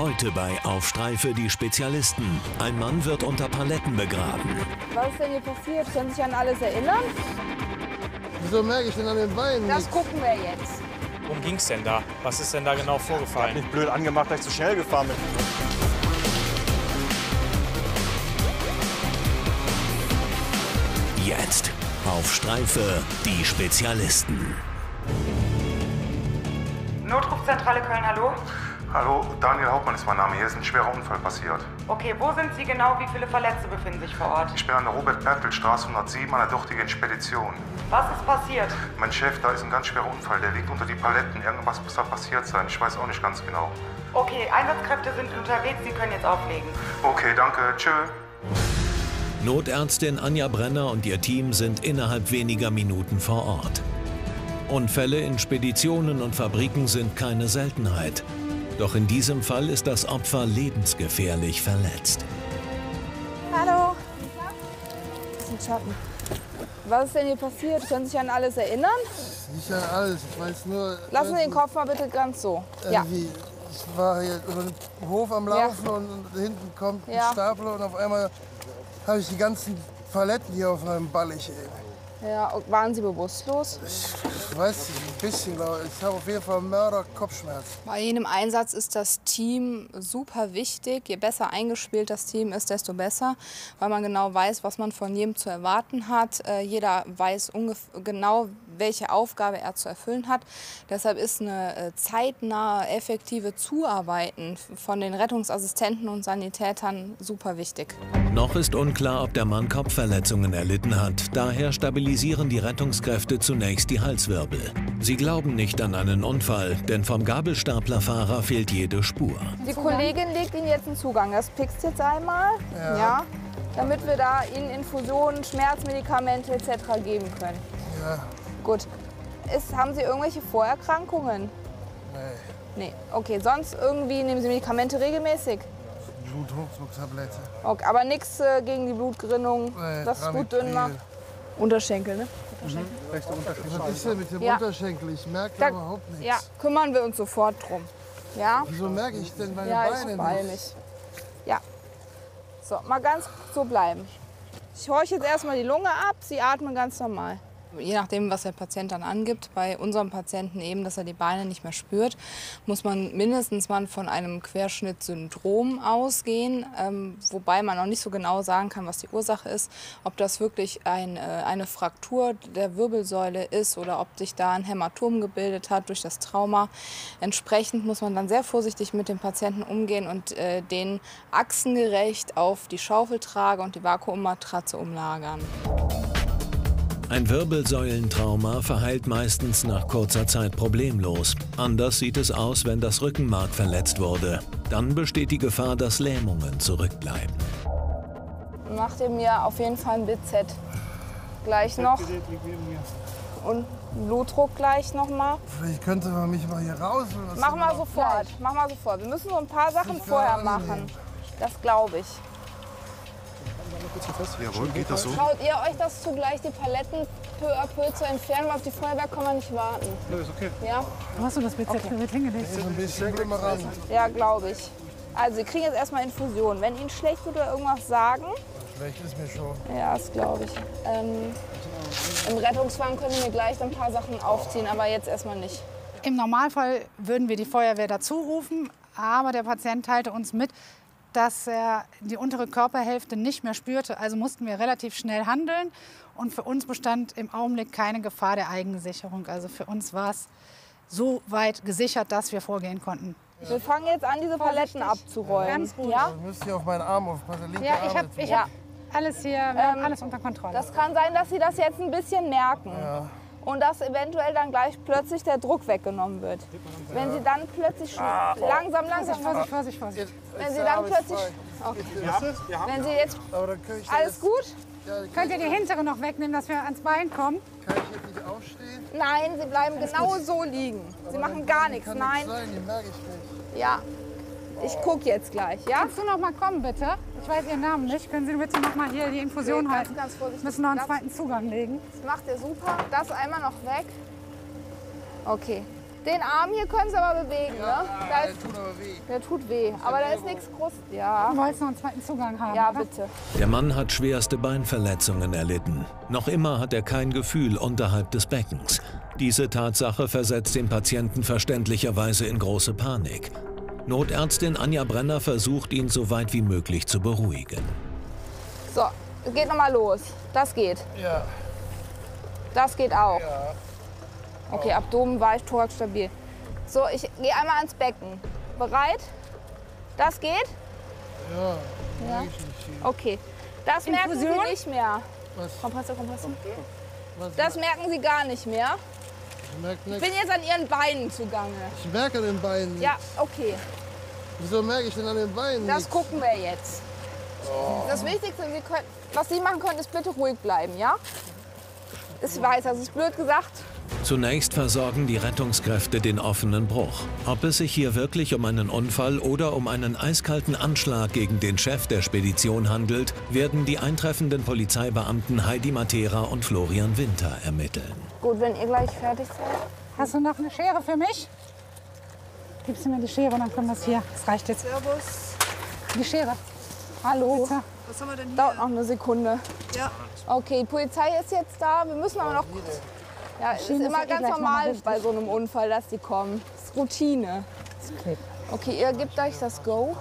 Heute bei Auf Streife die Spezialisten. Ein Mann wird unter Paletten begraben. Was ist denn hier passiert? Können Sie sich an alles erinnern? Wieso merke ich denn an den Beinen Das nichts? gucken wir jetzt. Worum ging es denn da? Was ist denn da genau Ich vorgefallen? hab nicht blöd angemacht, dass ich zu schnell gefahren bin. Jetzt Auf Streife die Spezialisten. Notrufzentrale Köln, hallo? Hallo, Daniel Hauptmann ist mein Name. Hier ist ein schwerer Unfall passiert. Okay, wo sind Sie genau? Wie viele Verletzte befinden sich vor Ort? Ich bin an der Robert-Pertl-Straße 107 an der dortigen Spedition. Was ist passiert? Mein Chef, da ist ein ganz schwerer Unfall. Der liegt unter die Paletten. Irgendwas muss da passiert sein. Ich weiß auch nicht ganz genau. Okay, Einsatzkräfte sind unterwegs, Sie können jetzt auflegen. Okay, danke. Tschö. Notärztin Anja Brenner und ihr Team sind innerhalb weniger Minuten vor Ort. Unfälle in Speditionen und Fabriken sind keine Seltenheit. Doch in diesem Fall ist das Opfer lebensgefährlich verletzt. Hallo. Das ist ein Schatten. Was ist denn hier passiert? Können Sie sich an alles erinnern? Nicht an alles, ich weiß nur... Lassen Sie den Kopf mal bitte ganz so. Ja. Ich war hier über den Hof am Laufen und hinten kommt ein Stapler und auf einmal habe ich die ganzen Paletten hier auf meinem Ballig. Ja, und waren Sie bewusstlos? Ich weiß nicht, ein bisschen, glaube ich. Ich habe auf jeden Fall Mörder-Kopfschmerzen. Bei jedem Einsatz ist das Team super wichtig. Je besser eingespielt das Team ist, desto besser, weil man genau weiß, was man von jedem zu erwarten hat. Jeder weiß genau, welche Aufgabe er zu erfüllen hat. Deshalb ist eine zeitnahe, effektive Zuarbeiten von den Rettungsassistenten und Sanitätern super wichtig. Noch ist unklar, ob der Mann Kopfverletzungen erlitten hat. Daher stabilisieren die Rettungskräfte zunächst die Halswirbel. Sie glauben nicht an einen Unfall, denn vom Gabelstaplerfahrer fehlt jede Spur. Die Kollegin legt Ihnen jetzt einen Zugang. Das pickst jetzt einmal, ja, damit wir da Ihnen Infusionen, Schmerzmedikamente etc. geben können. Ja. Gut. Haben Sie irgendwelche Vorerkrankungen? Nee. Nee. Okay, sonst irgendwie nehmen Sie Medikamente regelmäßig? Bluthochdrucktablette. Okay, aber nichts gegen die Blutgerinnung, dass es gut dünn macht? Unterschenkel, ne? Rechter Unterschenkel. Was ist denn mit dem Unterschenkel? Ich merke da überhaupt nichts. Ja, kümmern wir uns sofort drum. Ja? Wieso merke ich denn meine Ich Beine nicht? Ja. So, mal ganz so bleiben. Ich horche jetzt erstmal die Lunge ab, Sie atmen ganz normal. Je nachdem, was der Patient dann angibt, bei unserem Patienten eben, dass er die Beine nicht mehr spürt, muss man mindestens mal von einem Querschnittsyndrom ausgehen, wobei man noch nicht so genau sagen kann, was die Ursache ist, ob das wirklich eine Fraktur der Wirbelsäule ist oder ob sich da ein Hämatom gebildet hat durch das Trauma. Entsprechend muss man dann sehr vorsichtig mit dem Patienten umgehen und den achsengerecht auf die Schaufeltrage und die Vakuummatratze umlagern. Ein Wirbelsäulentrauma verheilt meistens nach kurzer Zeit problemlos. Anders sieht es aus, wenn das Rückenmark verletzt wurde. Dann besteht die Gefahr, dass Lähmungen zurückbleiben. Macht ihr mir auf jeden Fall ein BZ gleich noch und Blutdruck gleich noch mal. Vielleicht könnte man mich mal hier raus. Mach mal sofort, mach mal sofort. Wir müssen so ein paar Sachen vorher machen. Das glaube ich. Jawohl, geht das so? Traut ihr euch das zu, gleich die Paletten peu à peu zu entfernen? Weil auf die Feuerwehr kann man nicht warten. Nö, ist okay. Ja? Wo hast du das BZ hingelegt? So ein bisschen Glimmerand. Ja, glaube ich. Also, Sie kriegen jetzt erstmal Infusion. Wenn Ihnen schlecht wird oder irgendwas sagen. Schlecht ist mir schon. Ja, das glaube ich. Im Rettungswagen können wir gleich ein paar Sachen aufziehen, aber jetzt erstmal nicht. Im Normalfall würden wir die Feuerwehr dazu rufen, aber der Patient teilte uns mit, dass er die untere Körperhälfte nicht mehr spürte. Also mussten wir relativ schnell handeln. Und für uns bestand im Augenblick keine Gefahr der Eigensicherung. Also für uns war es so weit gesichert, dass wir vorgehen konnten. Wir fangen jetzt an, diese Paletten abzurollen. Ganz gut. Ja? Du musst hier auf meinen Arm aufpassen. Linke Ja, Arm ich hab alles hier, wir haben alles unter Kontrolle. Das kann sein, dass Sie das jetzt ein bisschen merken. Ja. Und dass eventuell dann gleich plötzlich der Druck weggenommen wird. Wenn Sie dann plötzlich langsam, Vorsicht. wenn Sie dann plötzlich, okay. Wenn Sie jetzt, Aber dann kann ich alles gut? Ja, Könnt ihr die hintere noch wegnehmen, dass wir ans Bein kommen? Kann ich jetzt nicht aufstehen? Nein, Sie bleiben genau so liegen. Sie machen gar nichts, Kann nein. Sein, die merke ich nicht. Ja, ich gucke jetzt gleich, ja? Kannst du noch mal kommen, bitte? Ich weiß Ihren Namen nicht. Können Sie bitte noch mal hier die Infusion Ganz, halten? ganz vorsichtig. Wir müssen noch einen Ganz- zweiten Zugang legen. Das macht ihr super. Das einmal noch weg. Okay. Den Arm hier können Sie aber bewegen, ne? Der tut aber weh. Der tut weh, aber da ist nichts groß. Ja. Du wolltest noch einen zweiten Zugang haben. Ja, oder? bitte. Der Mann hat schwerste Beinverletzungen erlitten. Noch immer hat er kein Gefühl unterhalb des Beckens. Diese Tatsache versetzt den Patienten verständlicherweise in große Panik. Notärztin Anja Brenner versucht, ihn so weit wie möglich zu beruhigen. So, es geht noch mal los. Das geht. Ja. Das geht auch. Ja. Okay, Abdomen weich, Thorax stabil. So, ich gehe einmal ans Becken. Bereit? Das geht? Ja. Ja. Okay. Das merken Sie Infusion? nicht mehr. Was? Kompressor, Kompressor. Was? Das merken Sie gar nicht mehr. Ich merke Ich nichts. bin jetzt an Ihren Beinen zugange. Ich merke an den Beinen nichts. Ja, okay. Wieso merke ich denn an den Beinen Das nichts? gucken wir jetzt. Das Wichtigste, was Sie machen können, ist bitte ruhig bleiben, ja? Ich weiß, das ist blöd gesagt. Zunächst versorgen die Rettungskräfte den offenen Bruch. Ob es sich hier wirklich um einen Unfall oder um einen eiskalten Anschlag gegen den Chef der Spedition handelt, werden die eintreffenden Polizeibeamten Heidi Matera und Florian Winter ermitteln. Gut, wenn ihr gleich fertig seid. Hast du noch eine Schere für mich? Gibst du mir die Schere und dann können wir es hier. Das reicht jetzt. Servus. Die Schere. Hallo. Bitte. Was haben wir denn hier? Dauert noch eine Sekunde. Ja. Okay, die Polizei ist jetzt da. Wir müssen aber noch... Ja, es ist Schienen ist immer ja eh ganz gleich noch mal normal richtig. bei so einem Unfall, dass die kommen. Das ist Routine. Okay. Okay, ihr gebt euch das Go.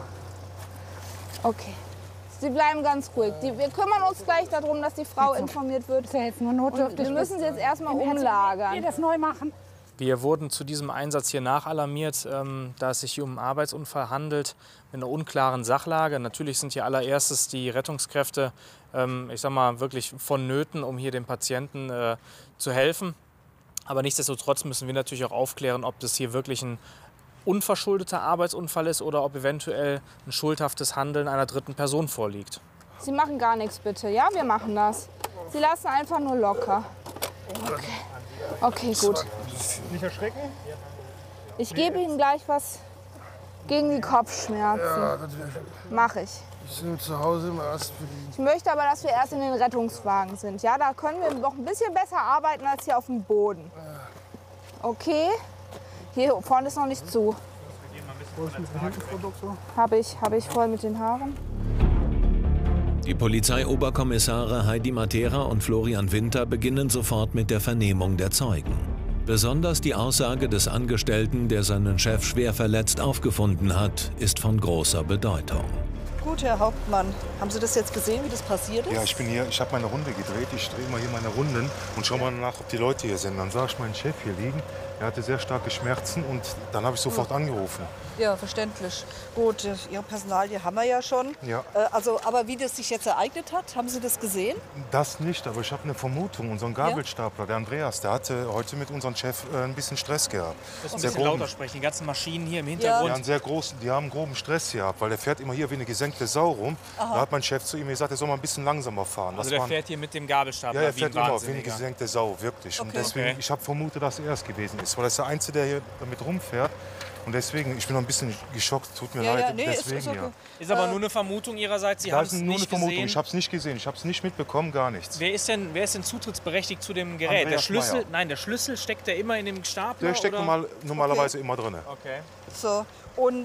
Okay. Sie bleiben ganz ruhig. Wir kümmern uns gleich darum, dass die Frau informiert wird. Das ist ja jetzt nur notdürftig. Wir müssen sie jetzt erstmal Wir umlagern. das neu machen. Wir wurden zu diesem Einsatz hier nachalarmiert, da es sich hier um einen Arbeitsunfall handelt, mit einer unklaren Sachlage. Natürlich sind hier allererstes die Rettungskräfte, ich sag mal, wirklich vonnöten, um hier dem Patienten zu helfen. Aber nichtsdestotrotz müssen wir natürlich auch aufklären, ob das hier wirklich ein unverschuldeter Arbeitsunfall ist oder ob eventuell ein schuldhaftes Handeln einer dritten Person vorliegt. Sie machen gar nichts, bitte. Ja, wir machen das. Sie lassen einfach nur locker. Okay. Okay, gut. Nicht erschrecken? Ich gebe Ihnen gleich was gegen die Kopfschmerzen. Ja, das wäre schön. Mach ich. Ich bin zu Hause immer Aspirin. Ich möchte aber, dass wir erst in den Rettungswagen sind. Ja, da können wir noch ein bisschen besser arbeiten als hier auf dem Boden. Okay. Hier vorne ist noch nicht zu. Habe ich voll mit den Haaren. Die Polizeioberkommissare Heidi Matera und Florian Winter beginnen sofort mit der Vernehmung der Zeugen. Besonders die Aussage des Angestellten, der seinen Chef schwer verletzt aufgefunden hat, ist von großer Bedeutung. Gut, Herr Hauptmann. Haben Sie das jetzt gesehen, wie das passiert ist? Ja, ich bin hier, ich habe meine Runde gedreht. Ich drehe mal hier meine Runden und schaue mal nach, ob die Leute hier sind. Dann sah ich meinen Chef hier liegen. Er hatte sehr starke Schmerzen und dann habe ich sofort angerufen. Ja, verständlich. Gut, Ihr Personalie haben wir ja schon. Ja. Aber wie das sich jetzt ereignet hat, haben Sie das gesehen? Das nicht, aber ich habe eine Vermutung. Unser Gabelstapler, der Andreas, der hatte heute mit unserem Chef ein bisschen Stress gehabt. Das ist ein bisschen lauter sprechen, die ganzen Maschinen hier im Hintergrund. Die haben einen groben Stress gehabt, weil der fährt immer hier wie eine gesenkte Sau rum. Aha. Da hat mein Chef zu ihm gesagt, er soll mal ein bisschen langsamer fahren. Also der fährt hier mit dem Gabelstapler Ja, er wie fährt ein immer wie eine Wahnsinniger. gesenkte Sau, wirklich. Und Okay. deswegen, Okay. ich habe vermutet, dass er es gewesen ist. Weil er ist der Einzige, der hier damit rumfährt. Und deswegen, ich bin noch ein bisschen geschockt, tut mir leid. nee, deswegen, ist okay. ja. Ist aber nur eine Vermutung Ihrerseits, Sie haben Das es ist nur eine nicht Vermutung. gesehen. Ich habe es nicht gesehen, ich habe es nicht mitbekommen, gar nichts. Wer ist denn zutrittsberechtigt zu dem Gerät? Andreas Meyer. Der Schlüssel steckt der immer in dem Stapler? Der steckt oder? normalerweise immer drin. Okay. So. Und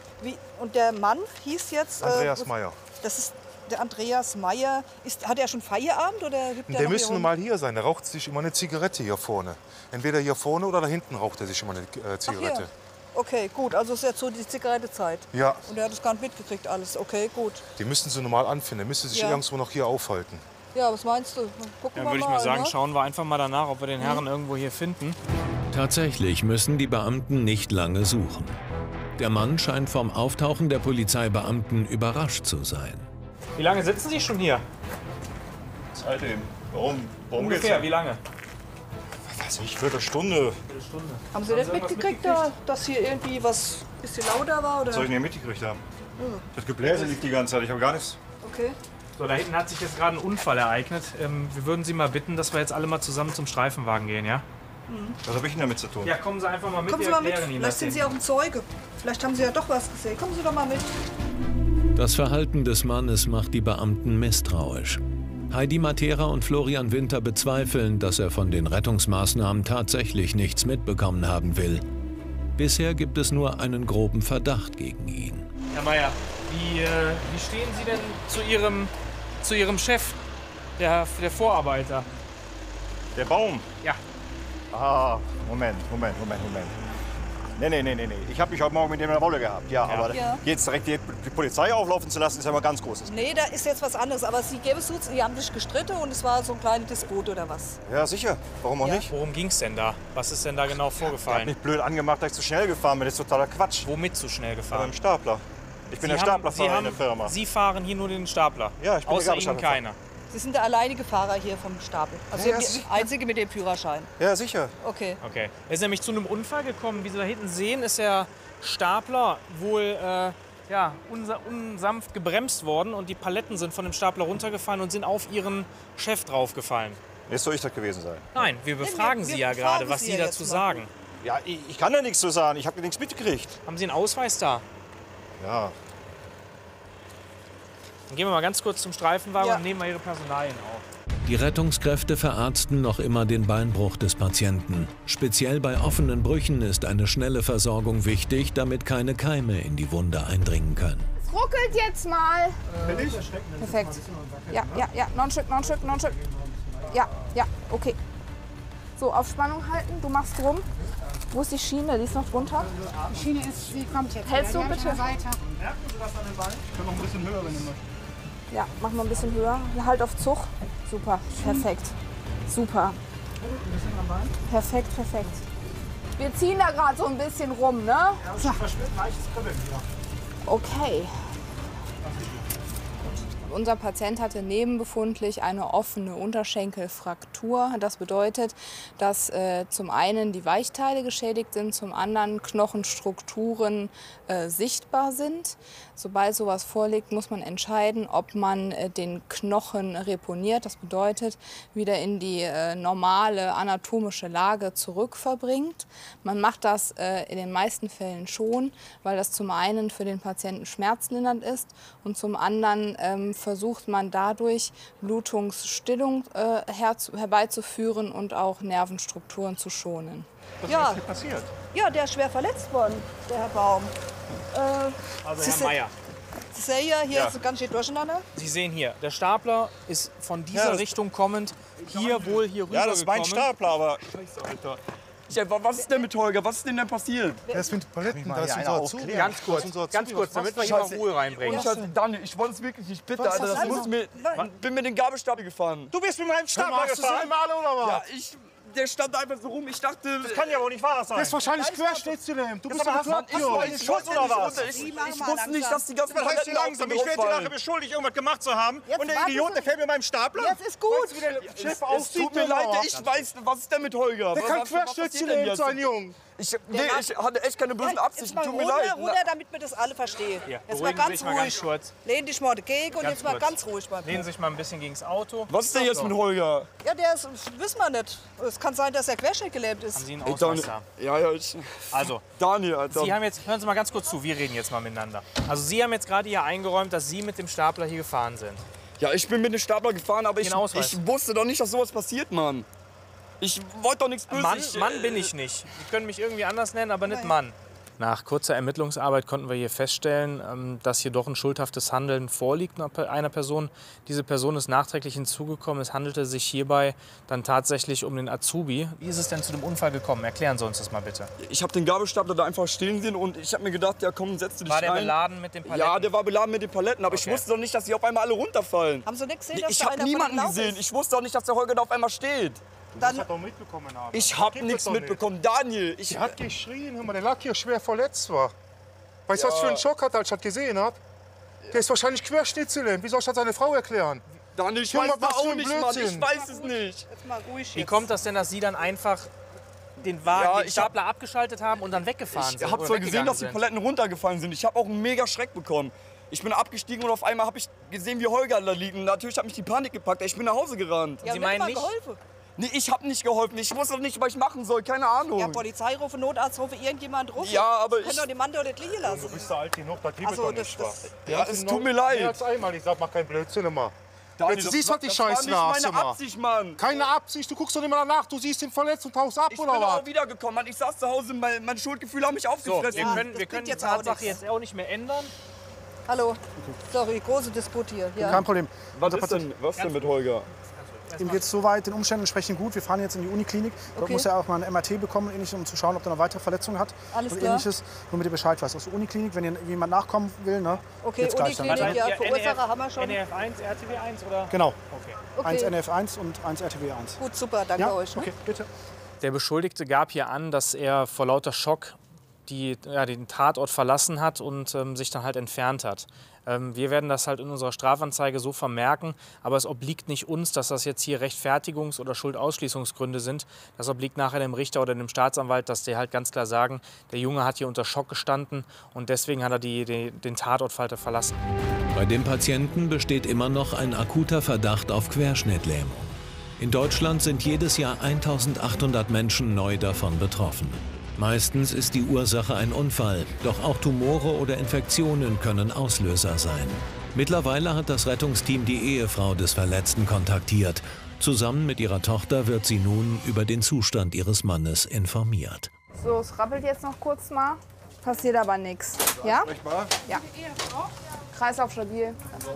der Mann hieß jetzt... Andreas Meyer. Das ist der Andreas Meyer. Hat er schon Feierabend oder hüpft Der noch müsste hier rum? normal hier sein. Der raucht sich immer eine Zigarette hier vorne. Entweder hier vorne oder da hinten raucht er sich immer eine Zigarette. Hier. Okay, gut. Also ist jetzt so die Zigarettezeit. Ja, Und er hat es gar nicht mitgekriegt alles. Okay, gut. die müssten sie normal anfinden. Der müsste sich Ja. irgendwo noch hier aufhalten. Ja, was meinst du? Gucken Dann wir würde ich mal sagen, ne? schauen wir einfach mal danach, ob wir den Herrn irgendwo hier finden. Tatsächlich müssen die Beamten nicht lange suchen. Der Mann scheint vom Auftauchen der Polizeibeamten überrascht zu sein. Wie lange sitzen Sie schon hier? Zeit eben. Warum? Warum geht's Ungefähr, denn? wie lange? Weiß nicht, Viertelstunde. Haben Sie nicht mitgekriegt, dass hier irgendwie was ein bisschen lauter war? Oder? Was soll ich denn hier mitgekriegt haben? Das Gebläse liegt die ganze Zeit, ich habe gar nichts. Okay. So, da hinten hat sich jetzt gerade ein Unfall ereignet. Wir würden Sie mal bitten, dass wir jetzt alle mal zusammen zum Streifenwagen gehen, ja? Was habe ich denn damit zu tun? Ja, kommen Sie einfach mal mit, Kommen wir Sie mal mit, erklären Ihnen vielleicht das sind eben. Sie auch ein Zeuge. Vielleicht haben Sie ja doch was gesehen. Kommen Sie doch mal mit. Das Verhalten des Mannes macht die Beamten misstrauisch. Heidi Matera und Florian Winter bezweifeln, dass er von den Rettungsmaßnahmen tatsächlich nichts mitbekommen haben will. Bisher gibt es nur einen groben Verdacht gegen ihn. Herr Meier, wie stehen Sie denn zu Ihrem Chef, der Vorarbeiter? Der Baum? Ja. Ah, Moment. Nee. Ich habe mich heute Morgen mit dem in der Wolle gehabt. Ja, aber jetzt direkt die Polizei auflaufen zu lassen, ist ja mal ganz großes. Nee, da ist jetzt was anderes. Aber Sie geben es zu, Sie haben sich gestritten und es war so ein kleiner Disput oder was? Ja, sicher. Warum auch nicht? Worum ging es denn da? Was ist denn da genau Er hat vorgefallen? mich blöd angemacht, dass ich zu schnell gefahren bin. Das ist totaler Quatsch. Womit zu schnell Mit gefahren? dem Stapler. Ich bin der Staplerfahrer in der Firma. Sie fahren hier nur den Stapler? Ja, ich bin außer der Ihnen Gabelstaplerfahrer. keiner? Sie sind der alleinige Fahrer hier vom Stapel. Also Ja, der Einzige mit dem Führerschein. Ja, sicher. Okay. Okay. Er ist nämlich zu einem Unfall gekommen. Wie Sie da hinten sehen, ist der Stapler wohl unsanft gebremst worden und die Paletten sind von dem Stapler runtergefallen und sind auf Ihren Chef draufgefallen. Jetzt soll ich das gewesen sein. Nein, wir befragen Sie ja gerade, was Sie dazu sagen. Ja, ich kann da nichts zu sagen. Ich habe nichts mitgekriegt. Haben Sie einen Ausweis da? Ja. Dann gehen wir mal ganz kurz zum Streifenwagen und nehmen mal Ihre Personalien auf. Die Rettungskräfte verarzten noch immer den Beinbruch des Patienten. Speziell bei offenen Brüchen ist eine schnelle Versorgung wichtig, damit keine Keime in die Wunde eindringen können. Es ruckelt jetzt mal. Perfekt. Ja. Noch ein Stück. Ja, okay. So, auf Spannung halten. Du machst rum. Wo ist die Schiene? Die ist noch drunter. Die Schiene ist, sie kommt jetzt. Hältst du bitte? Weiter. Merken Sie das an den Beinen? Ich kann noch ein bisschen höher, wenn du möchtest. Ja, mach mal ein bisschen höher. Halt auf Zug. Super, perfekt. Super. Perfekt. Wir ziehen da gerade so ein bisschen rum, ne? Okay. Unser Patient hatte nebenbefundlich eine offene Unterschenkelfraktur. Das bedeutet, dass zum einen die Weichteile geschädigt sind, zum anderen Knochenstrukturen sichtbar sind. Sobald sowas vorliegt, muss man entscheiden, ob man den Knochen reponiert. Das bedeutet, wieder in die normale anatomische Lage zurückverbringt. Man macht das in den meisten Fällen schon, weil das zum einen für den Patienten schmerzlindernd ist und zum anderen versucht man dadurch Blutungsstillung herbeizuführen und auch Nervenstrukturen zu schonen. Was ist hier passiert? Ja, der ist schwer verletzt worden, der Herr Baum. Also Herr Meier, Sie sehen ja, hier ist ganz schön durcheinander. Sie sehen hier, der Stapler ist von dieser Richtung kommend hier rüber Ja, das ist mein Stapler, aber... Was ist denn mit Holger? Was ist denn passiert? Der ist mit den Paletten, da ist unser Azubi. Ganz kurz, damit wir hier mal Ruhe reinbringen. Daniel, ich wollte es wirklich nicht bitten, Alter. Das muss mir, bin mit dem Gabelstapel gefahren. Du bist mit meinem Stapler gefahren? Ja, der stand einfach so rum. Ich dachte... Das kann ja wohl nicht wahr sein. Der ist wahrscheinlich querschnittsgelähmt. Du bist Mann, doch ich Schutz oder was? Ich wusste nicht, dass die ganzen Was heißt hier langsam? Ich werde dir nachher fallen. beschuldigt, irgendwas gemacht zu haben. Und der Idiot, der fällt mit meinem Stapler? Jetzt ist gut. Es tut mir leid, ich weiß, was ist denn mit Holger? Der kann querschnittsgelähmt sein, Junge. Ich hatte echt keine bösen Absichten, tut mir leid. Runter, damit wir das alle verstehen. Ja, Jetzt mal beruhigen ganz Sie sich mal ganz ruhig. kurz. Lehn dich mal dagegen und jetzt mal kurz. ganz ruhig bleiben. Lehnen Sie sich mal ein bisschen gegen das Auto. Was ist denn jetzt mit Holger? Ja, der ist, wissen wir nicht. Es kann sein, dass er querschnittgelähmt ist. Haben Sie einen Ausweis da? Ja, Also, Daniel, Alter. Sie haben jetzt, hören Sie mal ganz kurz zu, wir reden jetzt mal miteinander. Also Sie haben jetzt gerade hier eingeräumt, dass Sie mit dem Stapler hier gefahren sind. Ja, ich bin mit dem Stapler gefahren, aber ich Ausweis. wusste doch nicht, dass sowas passiert, Mann. Ich wollte doch nichts Böses. Mann bin ich nicht. Sie können mich irgendwie anders nennen, aber nicht Mann. Nach kurzer Ermittlungsarbeit konnten wir hier feststellen, dass hier doch ein schuldhaftes Handeln vorliegt einer Person. Diese Person ist nachträglich hinzugekommen. Es handelte sich hierbei dann tatsächlich um den Azubi. Wie ist es denn zu dem Unfall gekommen? Erklären Sie uns das mal bitte. Ich habe den Gabelstapler da einfach stehen sehen und ich habe mir gedacht, ja komm, setz dich rein. War der beladen mit den Paletten? Ja, der war beladen mit den Paletten, aber ich wusste doch nicht, dass die auf einmal alle runterfallen. Haben Sie nicht gesehen, dass Ich da habe einer von niemanden den Lauf gesehen. ist? Ich wusste doch nicht, dass der Holger da auf einmal steht. Dann, doch mitbekommen haben. Ich habe nichts mitbekommen. Daniel, Der hat geschrien, hör mal, der lag hier schwer verletzt war. Weißt du, was für einen Schock hat, als ich das gesehen habe? Der ist wahrscheinlich querschnittsgelähmt. Wie soll ich das seine Frau erklären? Daniel, ich Junge, weiß das was für auch ein nicht, Mann. Ich Blödsinn. weiß es nicht. jetzt mal ruhig Wie jetzt. kommt das denn, dass Sie dann einfach den Wagen, Ja, den Stapler abgeschaltet haben und dann weggefahren Ich sind? habe oder zwar gesehen, dass die weggegangen Paletten runtergefallen sind. Ich habe auch einen mega Schreck bekommen. Ich bin abgestiegen und auf einmal habe ich gesehen, wie Holger da liegt. Und natürlich hat mich die Panik gepackt. Ich bin nach Hause gerannt. Ja, Sie und meinen mal nicht? geholfen. Nee, ich habe nicht geholfen. Ich wusste doch nicht, was ich machen soll. Keine Ahnung. Ja, Polizei rufen, Notarzt rufen, irgendjemand rufen. Ja, aber Sie können doch den Mann doch nicht liegen lassen. Du bist da alt genug, das gibt es Also, doch nicht. das, Ja, es tut mir leid. Mehr als einmal. Ich sag, mach keinen Blödsinn immer. Daniel, Jetzt siehst du halt die Scheiße nach. Das war nicht meine Absicht, Mann. Keine Absicht, du guckst doch immer danach, du siehst ihn verletzt und tauchst ab, oder was? Ich bin auch wiedergekommen, Mann. Ich saß zu Hause, mein Schuldgefühl hat mich aufgefressen. So, wir können die Tatsache jetzt auch nicht mehr ändern. Hallo. Sorry, große Disput hier. Ja. Kein Problem. Was denn mit Holger? Ihm geht es soweit den Umständen entsprechend gut. Wir fahren jetzt in die Uniklinik. Dort muss er auch mal ein MRT bekommen, ähnliches, um zu schauen, ob er noch weitere Verletzungen hat. Alles und klar. Ähnliches, womit ihr Bescheid weißt. Aus der Uniklinik, wenn jemand nachkommen will, ne? Okay, jetzt gleich dann. Uniklinik, ja, Verursacher haben wir schon. NRF 1, RTW 1 oder? Genau. Okay. 1 NRF 1 und 1 RTW 1. Gut, super, danke Ja? euch. Ne? Okay, bitte. Der Beschuldigte gab hier an, dass er vor lauter Schock den Tatort verlassen hat und sich dann halt entfernt hat. Wir werden das halt in unserer Strafanzeige so vermerken, aber es obliegt nicht uns, dass das jetzt hier Rechtfertigungs- oder Schuldausschließungsgründe sind. Das obliegt nachher dem Richter oder dem Staatsanwalt, dass die halt ganz klar sagen, der Junge hat hier unter Schock gestanden und deswegen hat er den Tatort verlassen. Bei dem Patienten besteht immer noch ein akuter Verdacht auf Querschnittlähmung. In Deutschland sind jedes Jahr 1800 Menschen neu davon betroffen. Meistens ist die Ursache ein Unfall, doch auch Tumore oder Infektionen können Auslöser sein. Mittlerweile hat das Rettungsteam die Ehefrau des Verletzten kontaktiert. Zusammen mit ihrer Tochter wird sie nun über den Zustand ihres Mannes informiert. So, es rappelt jetzt noch kurz mal. Passiert aber nichts. Ja? Ja. Kreislauf stabil.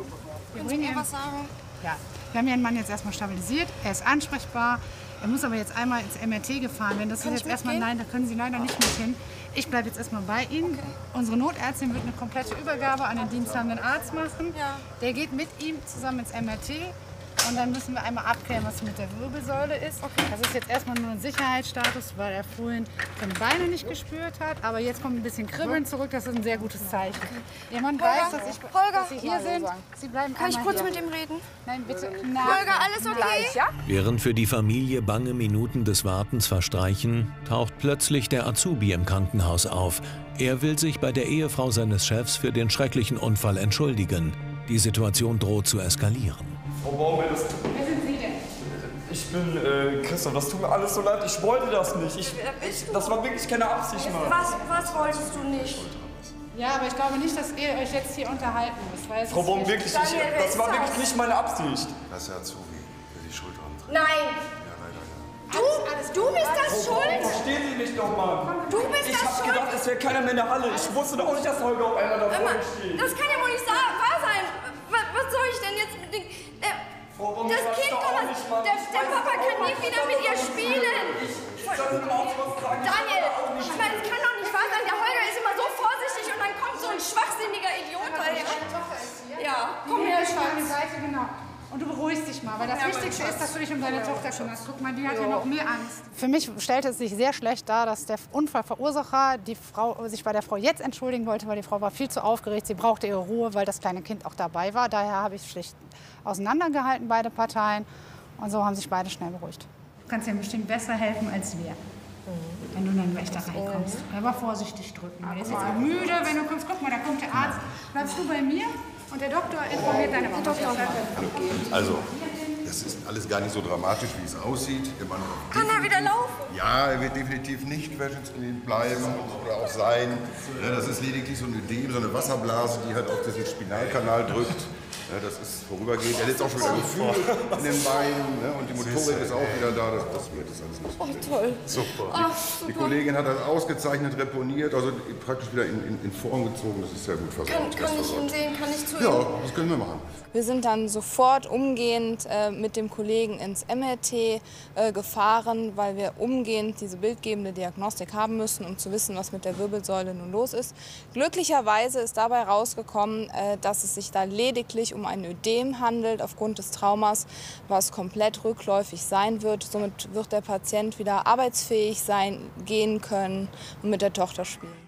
Wir bringen ihm was sagen. Ja. Wir haben Ihren Mann jetzt erstmal stabilisiert. Er ist ansprechbar. Er muss aber jetzt einmal ins MRT gefahren werden. Das ist jetzt erstmal nein, da können Sie leider nicht mit hin. Ich bleibe jetzt erstmal bei Ihnen. Okay. Unsere Notärztin wird eine komplette Übergabe an den diensthabenden Arzt machen. Ja. Der geht mit ihm zusammen ins MRT. Und dann müssen wir einmal abklären, was mit der Wirbelsäule ist. Okay. Das ist jetzt erstmal nur ein Sicherheitsstatus, weil er vorhin seine Beine nicht gespürt hat. Aber jetzt kommt ein bisschen Kribbeln zurück. Das ist ein sehr gutes Zeichen. Ihr Mann weiß, dass Sie hier sind. Sie bleiben Kann ich kurz hier. mit ihm reden? Nein, bitte. Holger, alles okay? Ja? Während für die Familie bange Minuten des Wartens verstreichen, taucht plötzlich der Azubi im Krankenhaus auf. Er will sich bei der Ehefrau seines Chefs für den schrecklichen Unfall entschuldigen. Die Situation droht zu eskalieren. Frau Baum, Wer sind Sie denn? ich bin Christoph, das tut mir alles so leid. Ich wollte das nicht. Das war wirklich keine Absicht, Mann. Was wolltest du nicht? Ja, aber ich glaube nicht, dass ihr euch jetzt hier unterhalten müsst. Weil Frau Baum, wirklich, das war wirklich nicht meine Absicht. Das ist ja Azubi, der die Schuld anträgt. Nein. Ja, leider, ja. Du bist das schuld? Verstehen Sie mich doch mal. Du bist Ich das hab schuld? gedacht, es wäre keiner mehr in der Halle. Ich wusste doch auch nicht, dass Holger auf einmal da vorne steht. Das kann ja wohl nicht wahr sein. Was soll ich denn jetzt mit dem... Das Kind kann der Papa kann nie wieder mit ihr spielen. Daniel, ich meine, es kann doch nicht wahr sein. Der Holger ist immer so vorsichtig und dann kommt so ein schwachsinniger Idiot daher. Ja, komm her, Schatz. Seite, genau. Und du beruhigst dich mal, weil das Wichtigste ist, dass du dich um deine Tochter kümmerst. Guck mal, die hat ja noch mehr Angst. Für mich stellte es sich sehr schlecht dar, dass der Unfallverursacher die Frau sich bei der Frau jetzt entschuldigen wollte, weil die Frau war viel zu aufgeregt. Sie brauchte ihre Ruhe, weil das kleine Kind auch dabei war. Daher habe ich schlicht auseinandergehalten, beide Parteien. Und so haben sich beide schnell beruhigt. Du kannst ja bestimmt besser helfen als wir, wenn du dann gleich da reinkommst. Aber vorsichtig drücken. Er ist jetzt auch müde, wenn du kommst. Guck mal, da kommt der Arzt. Bleibst du bei mir? Und der Doktor informiert deine Mama. Also, das ist alles gar nicht so dramatisch, wie es aussieht. Kann er wieder laufen? Ja, er wird definitiv nicht querschnittsgelähmt bleiben oder auch sein. Ja, das ist lediglich so ein Ödem, so eine Wasserblase, die halt auf diesen Spinalkanal drückt. Ja, das ist vorübergehend. Er hat jetzt auch schon wieder Gefühl in den Beinen, ne? Und die Motorik ist auch wieder da. Das wird das alles nicht. Oh, toll. Super. Die Kollegin hat das ausgezeichnet reponiert, also praktisch wieder in Form gezogen. Das ist sehr gut versorgt. Kann ich ihn sehen? Kann ich zu ihm? Ja, das können wir machen. Wir sind dann sofort umgehend mit dem Kollegen ins MRT gefahren, weil wir umgehend diese bildgebende Diagnostik haben müssen, um zu wissen, was mit der Wirbelsäule nun los ist. Glücklicherweise ist dabei rausgekommen, dass es sich da lediglich um ein Ödem handelt aufgrund des Traumas, was komplett rückläufig sein wird. Somit wird der Patient wieder arbeitsfähig sein, gehen können und mit der Tochter spielen.